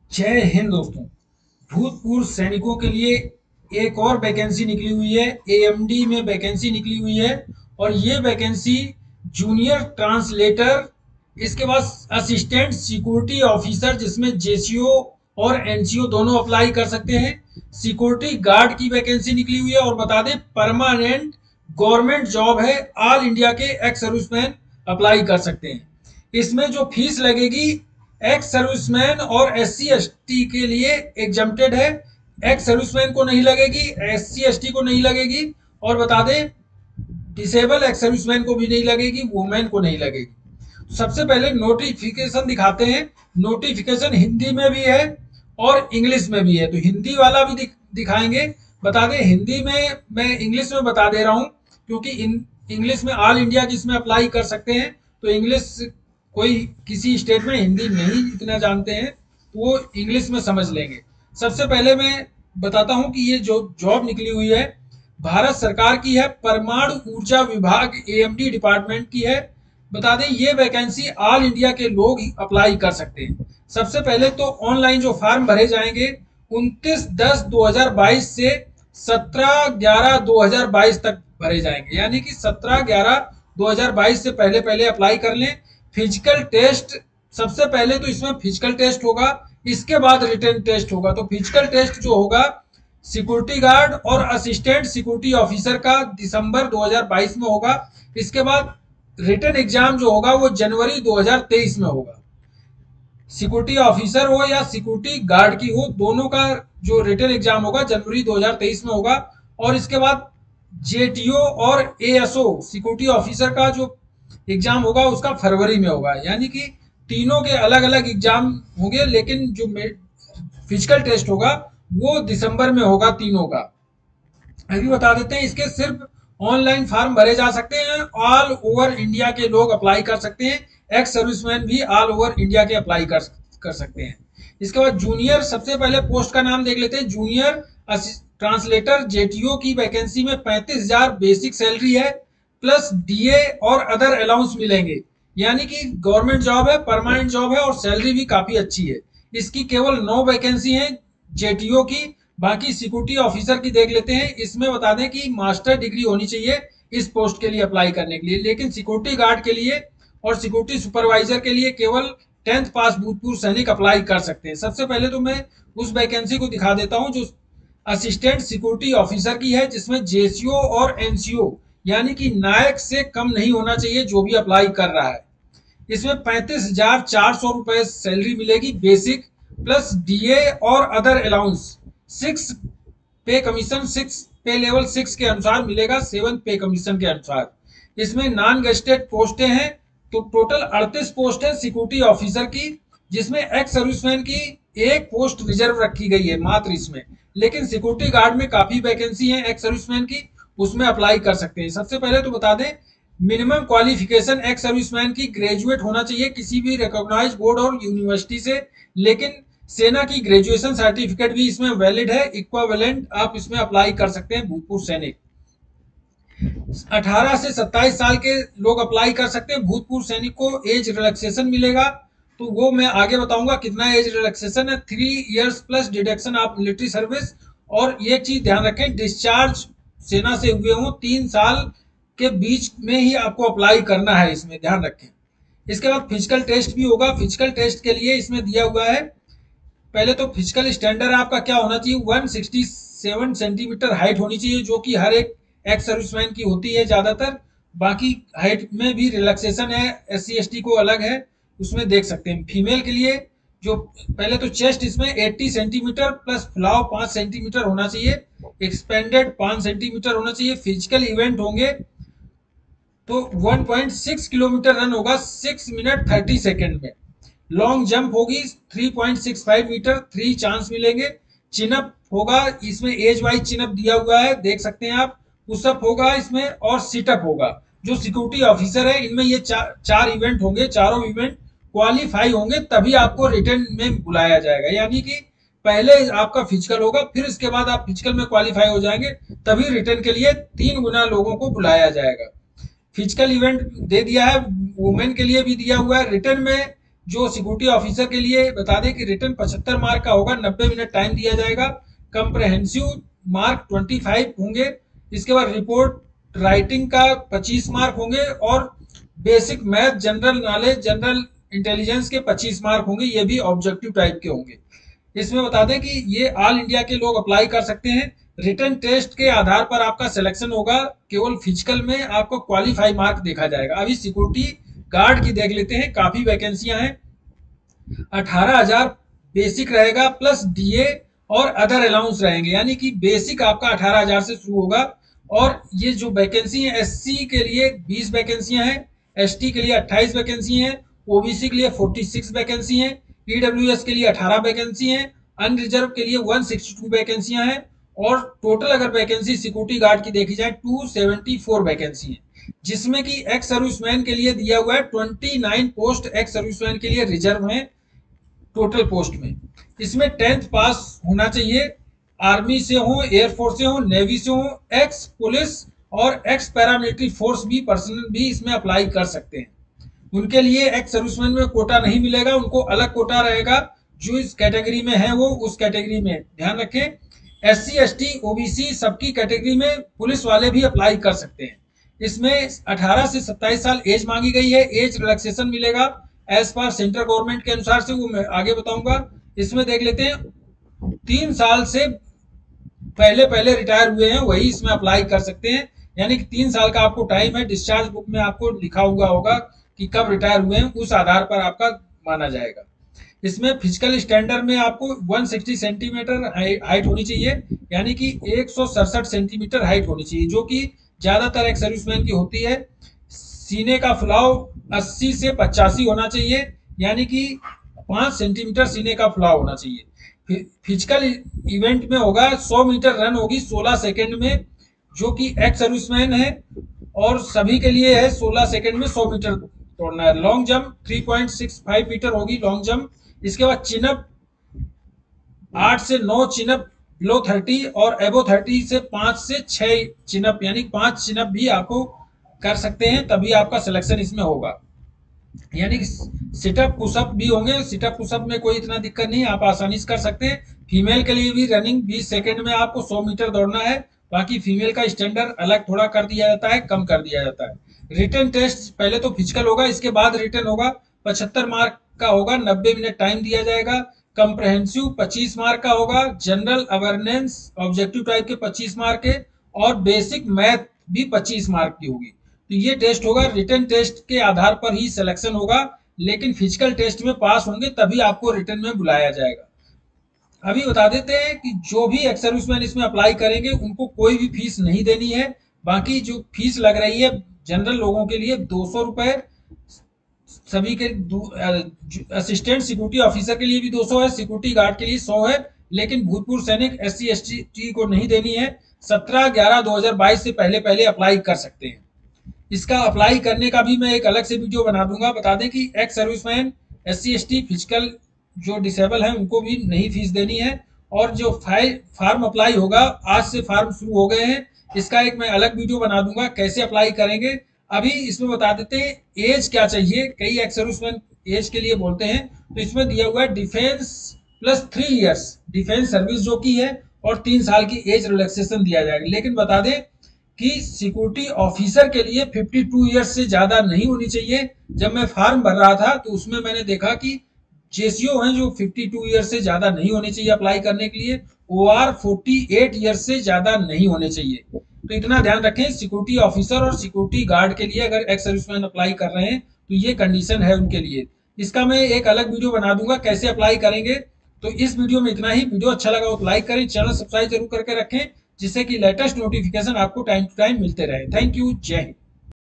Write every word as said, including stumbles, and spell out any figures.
जय हिंद दोस्तों। भूतपूर्व सैनिकों के लिए एक और वैकेंसी निकली हुई है। एएमडी में वैकेंसी निकली हुई है और ये वैकेंसी जूनियर ट्रांसलेटर, इसके बाद असिस्टेंट सिक्योरिटी ऑफिसर जिसमें जेसीओ और एनसीओ दोनों अप्लाई कर सकते हैं। सिक्योरिटी गार्ड की वैकेंसी निकली हुई है और बता दें परमानेंट गवर्नमेंट जॉब है। ऑल इंडिया के एक्स सर्विसमैन अप्लाई कर सकते हैं। इसमें जो फीस लगेगी एक्स सर्विसमैन और एस सी एस टी के लिए एग्जम्प्टेड है। एक्स सर्विसमैन को नहीं लगेगी, एस सी एस टी को नहीं लगेगी और बता दें डिसेबल एक्स सर्विसमैन को भी नहीं लगेगी, वुमेन को नहीं लगेगी। सबसे पहले नोटिफिकेशन दिखाते हैं। नोटिफिकेशन हिंदी में भी है और इंग्लिश में भी है, तो हिंदी वाला भी दिख, दिखाएंगे। बता दें हिंदी में, मैं इंग्लिश में बता दे रहा हूं क्योंकि इंग्लिश में ऑल इंडिया जिसमें अप्लाई कर सकते हैं, तो इंग्लिश कोई किसी स्टेट में हिंदी नहीं इतना जानते हैं तो वो इंग्लिश में समझ लेंगे। सबसे पहले मैं बताता हूं कि ये जो जॉब निकली हुई है भारत सरकार की है, परमाणु ऊर्जा विभाग एएमडी डिपार्टमेंट की है। बता दें ये वैकेंसी ऑल इंडिया के लोग अप्लाई कर सकते हैं। सबसे पहले तो ऑनलाइन जो फॉर्म भरे जाएंगे उनतीस दस दो हजार बाईस से सत्रह ग्यारह दो हजार बाईस तक भरे जाएंगे, यानी कि सत्रह ग्यारह दो हजार बाईस से पहले पहले अप्लाई कर लें। फिजिकल टेस्ट सबसे पहले तो इसमें फिजिकल टेस्ट होगा, इसके बाद रिटन टेस्ट होगा। तो फिजिकल टेस्ट जो होगा सिक्योरिटी गार्ड और असिस्टेंट सिक्योरिटी ऑफिसर का दिसंबर दो हजार बाईस में होगा। इसके बाद रिटन एग्जाम जो होगा वो जनवरी दो हजार तेईस में होगा। सिक्योरिटी ऑफिसर हो या सिक्योरिटी गार्ड की हो, दोनों का जो रिटन एग्जाम होगा जनवरी दो हजार तेईस में होगा। और इसके बाद जेटीओ और एएसओ सिक्योरिटी ऑफिसर का जो एग्जाम होगा उसका फरवरी में होगा, यानी कि तीनों के अलग अलग एग्जाम होंगे, लेकिन जो फिजिकल टेस्ट होगा वो दिसंबर में होगा तीनों का। अभी बता देते हैं इसके सिर्फ ऑनलाइन फॉर्म भरे जा सकते हैं। ऑल ओवर इंडिया के लोग अप्लाई कर सकते हैं, एक्स सर्विसमैन भी ऑल ओवर इंडिया के अप्लाई कर कर सकते हैं। इसके बाद जूनियर, सबसे पहले पोस्ट का नाम देख लेते हैं। जूनियर ट्रांसलेटर जेटीओ की वैकेंसी में पैंतीस हजार बेसिक सैलरी है, प्लस डीए और अदर अलाउंस मिलेंगे, यानी कि गवर्नमेंट जॉब है, परमानेंट जॉब है और सैलरी भी काफी अच्छी है। इसकी केवल नौ वैकेंसी है जेटीओ की। बाकी सिक्योरिटी ऑफिसर की देख लेते हैं। इसमें बता दें कि मास्टर डिग्री होनी चाहिए इस पोस्ट के लिए अप्लाई करने के लिए, लेकिन सिक्योरिटी गार्ड के लिए और सिक्योरिटी सुपरवाइजर के लिए केवल टेंथ पास भूतपूर्व सैनिक अप्लाई कर सकते हैं। सबसे पहले तो मैं उस वैकेंसी को दिखा देता हूं जो असिस्टेंट सिक्योरिटी ऑफिसर की है, जिसमें जेसीओ और एनसीओ यानी कि नायक से कम नहीं होना चाहिए जो भी अप्लाई कर रहा है। इसमें पैंतीस हजार चार सौ रुपए सैलरी मिलेगी बेसिक, प्लस डीए और other allowance. Six pay commission six pay level six के अनुसार मिलेगा, सेवन पे कमीशन के अनुसार। इसमें नॉन गेस्टेड पोस्टें हैं, तो टोटल अड़तीस पोस्ट है सिक्योरिटी ऑफिसर की, जिसमें एक्स सर्विसमैन की एक पोस्ट रिजर्व रखी गई है मात्र इसमें। लेकिन सिक्योरिटी गार्ड में काफी वैकेंसी है एक्स सर्विसमैन की, उसमें अप्लाई कर सकते हैं। सबसे पहले तो बता दें मिनिमम क्वालिफिकेशन एक्स सर्विसमैन की ग्रेजुएट होना चाहिए किसी भी रिकॉग्नाइज्ड बोर्ड और यूनिवर्सिटी से, लेकिन सेना की ग्रेजुएशन सर्टिफिकेट भी इसमें वैलिड है, इक्वावेलेंट आप इसमें अप्लाई कर सकते हैं भूतपूर्व सैनिक। अठारह से सत्ताईस साल के लोग अप्लाई कर सकते हैं। भूतपूर्व सैनिक को एज रिलैक्सेशन मिलेगा, तो वो मैं आगे बताऊंगा कितना एज रिलैक्सेशन है। Three years plus deduction of military service. और ये चीज ध्यान रखें, डिस्चार्ज सेना से हुए हों तीन साल के बीच में ही आपको अप्लाई करना है, इसमें ध्यान रखें। इसके बाद फिजिकल टेस्ट भी होगा। फिजिकल टेस्ट के लिए इसमें दिया हुआ है, पहले तो फिजिकल स्टैंडर्ड आपका क्या होना चाहिए, एक सौ सरसठ सेंटीमीटर हाइट होनी चाहिए, जो कि हर एक एक्स सर्विसमैन की होती है ज्यादातर। बाकी हाइट में भी रिलैक्सेशन है, एस सी एस टी को अलग है, उसमें देख सकते हैं। फीमेल के लिए जो पहले तो चेस्ट इसमें अस्सी सेंटीमीटर प्लस फुलाव पांच सेंटीमीटर होना चाहिए, एक्सपेंडेड पांच सेंटीमीटर होना चाहिए। फिजिकल इवेंट होंगे तो एक पॉइंट छह किलोमीटर रन होगा छह मिनट तीस सेकंड में। लॉन्ग जंप होगी तीन पॉइंट छह पाँच मीटर, थ्री चांस मिलेंगे। चिनअप होगा, इसमें एज वाइज चिनअप दिया हुआ है, देख सकते हैं आप। पुशअप होगा इसमें और सिटअप होगा। जो सिक्योरिटी ऑफिसर है इनमें ये चार चार इवेंट होंगे, चारों इवेंट क्वालिफाई होंगे तभी आपको रिटर्न में बुलाया जाएगा, यानी कि पहले आपका फिजिकल होगा, फिर इसके बाद आप फिजिकल में क्वालिफाई हो जाएंगे, तभी रिटर्न के लिए तीन गुना लोगों को बुलाया जाएगा। फिजिकल इवेंट दे दिया है, वुमेन के लिए भी दिया हुआ है। रिटर्न में जो सिक्योरिटी ऑफिसर के लिए बता दें कि रिटर्न पचहत्तर मार्क का होगा, नब्बे मिनट टाइम दिया जाएगा। कंप्रहेंसिव मार्क पच्चीस होंगे। इसके बाद रिपोर्ट राइटिंग का पच्चीस मार्क होंगे और basic math, general knowledge, general intelligence के पच्चीस मार्क होंगे। ये भी ऑब्जेक्टिव टाइप के होंगे। इसमें बता दें कि ये ऑल इंडिया के लोग अप्लाई कर सकते हैं। रिटन टेस्ट के आधार पर आपका सिलेक्शन होगा। केवल फिजिकल में आपको क्वालिफाई मार्क देखा जाएगा। अभी सिक्योरिटी गार्ड की देख लेते हैं। काफी वैकेंसियां हैं। अठारह हजार बेसिक रहेगा प्लस डीए और अदर अलाउंस रहेंगे, यानी कि बेसिक आपका अठारह हजार से शुरू होगा। और ये जो वैकेंसी है, एससी के लिए बीस वैकेंसियां हैं, एसटी के लिए अट्ठाईस वैकेंसी हैं, ओबीसी के लिए छियालीस वैकेंसी हैं, ईडब्ल्यूएस के लिए अठारह वैकेंसी हैं, अनरिजर्व के लिए एक सौ बासठ वैकेंसियां हैं और टोटल अगर वैकेंसी सिक्योरिटी गार्ड की देखी जाए दो सौ चौहत्तर वैकेंसी है, जिसमें कि एक्स सर्विसमैन के लिए दिया हुआ है उनतीस पोस्ट एक्स सर्विसमैन के लिए रिजर्व हैं टोटल पोस्ट में। इसमें टेंथ पास होना चाहिए, आर्मी से हो, एयरफोर्स से हो, नेवी से हो, एक्स पुलिस और एक्स पैरामिलिट्री फोर्स भी पर्सनल भी इसमें अप्लाई कर सकते हैं। उनके लिए एक्स सर्विसमैन में कोटा नहीं मिलेगा, उनको अलग कोटा रहेगा। जो इस कैटेगरी में है वो उस कैटेगरी में ध्यान रखें। S C S T OBC सबकी कैटेगरी में पुलिस वाले भी अप्लाई कर सकते हैं। इसमें अठारह से सत्ताईस साल एज मांगी गई है। एज रिलैक्सेशन मिलेगा एज पर सेंट्रल गवर्नमेंट के अनुसार से, वो मैं आगे बताऊंगा। इसमें देख लेते हैं, तीन साल से पहले पहले रिटायर हुए हैं वही इसमें अप्लाई कर सकते हैं, यानी कि तीन साल का आपको टाइम है। डिस्चार्ज बुक में आपको लिखा हुआ होगा कि कब रिटायर हुए हैं, उस आधार पर आपका माना जाएगा। इसमें फिजिकल स्टैंडर्ड में आपको एक सौ साठ सेंटीमीटर हाइट होनी चाहिए, यानी कि एक सौ सड़सठ सेंटीमीटर हाइट होनी चाहिए, जो कि ज्यादातर एक सर्विसमैन की होती है। सीने का फुलाव अस्सी से पचासी होना चाहिए, यानी कि पांच सेंटीमीटर सीने का फुलाव होना चाहिए। फिजिकल इवेंट में होगा सौ मीटर रन होगी सोलह सेकंड में, जो कि एक्स सर्विसमैन है, और सभी के लिए है सोलह सेकंड में सौ मीटर तोड़ना है। लॉन्ग जंप तीन पॉइंट छह पाँच मीटर होगी लॉन्ग जंप। इसके बाद चिनअप आठ से नौ चिनअप बिलो तीस और एबो तीस से पांच से छह चिनअप, यानी पांच चिनअप भी आपको कर सकते हैं, तभी आपका सिलेक्शन इसमें होगा। यानी कि सिटअप पुशअप भी होंगे। सिटअप पुशअप में कोई इतना दिक्कत नहीं, आप आसानी से कर सकते हैं। फीमेल के लिए भी रनिंग बीस सेकंड में आपको सौ मीटर दौड़ना है। बाकी फीमेल का स्टैंडर्ड अलग थोड़ा कर दिया जाता है, कम कर दिया जाता है। रिटन टेस्ट पहले तो फिजिकल होगा, इसके बाद रिटन होगा। पचहत्तर मार्क का होगा, नब्बे मिनट टाइम दिया जाएगा। कंप्रहेंसिव पच्चीस मार्क का होगा, जनरल अवेयरनेस ऑब्जेक्टिव टाइप के पच्चीस मार्क के, और बेसिक मैथ भी पच्चीस मार्क की होगी। तो ये टेस्ट होगा। रिटन टेस्ट के आधार पर ही सिलेक्शन होगा, लेकिन फिजिकल टेस्ट में पास होंगे तभी आपको रिटन में बुलाया जाएगा। अभी बता देते हैं कि जो भी एक्स सर्विसमैन इसमें अप्लाई करेंगे उनको कोई भी फीस नहीं देनी है। बाकी जो फीस लग रही है जनरल लोगों के लिए दो सौ रुपए, सभी के असिस्टेंट सिक्योरिटी ऑफिसर के लिए भी दो सौ है, सिक्योरिटी गार्ड के लिए सौ है, लेकिन भूतपूर्व सैनिक एस सी एस टी को नहीं देनी है। सत्रह ग्यारह दो हजार बाईस से पहले पहले अप्लाई कर सकते हैं। इसका अप्लाई करने का भी मैं एक अलग से वीडियो बना दूंगा। बता दें कि ex serviceman, S C S T, physical जो डिसेबल है उनको भी नहीं फीस देनी है। और जो फाइल फार्म अप्लाई होगा, आज से फार्म शुरू हो गए हैं, इसका एक मैं अलग वीडियो बना दूंगा कैसे अप्लाई करेंगे। अभी इसमें बता देते हैं एज क्या चाहिए। कई एक्स सर्विसमैन एज के लिए बोलते हैं, तो इसमें दिया हुआ है defence plus three years defence service जो की है, और तीन साल की एज रिलैक्सेशन दिया जाएगा। लेकिन बता दें कि सिक्योरिटी ऑफिसर के लिए बावन इयर्स से ज्यादा नहीं होनी चाहिए। जब मैं फॉर्म भर रहा था तो उसमें मैंने देखा कि जेसीओ हैं जो बावन इयर्स से ज्यादा नहीं होने चाहिए अप्लाई करने के लिए, ओआर अड़तालीस इयर्स से ज्यादा नहीं होने चाहिए। तो इतना ध्यान रखें। सिक्योरिटी ऑफिसर और सिक्योरिटी गार्ड के लिए अगर एक्स सर्विसमैन अप्लाई कर रहे हैं तो ये कंडीशन है उनके लिए। इसका मैं एक अलग वीडियो बना दूंगा कैसे अप्लाई करेंगे। तो इस वीडियो में इतना ही। वीडियो अच्छा लगा तो लाइक करें, चैनल सब्सक्राइब जरूर करके रखें, जिससे कि लेटेस्ट नोटिफिकेशन आपको टाइम टू टाइम मिलते रहे। थैंक यू, जय हिंद।